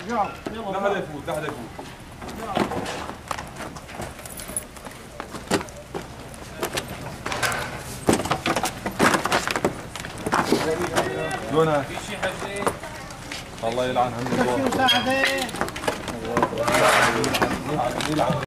لا حدا يفوت لا حدا يفوت. شلونها؟ في شي حجي؟ الله يلعنها من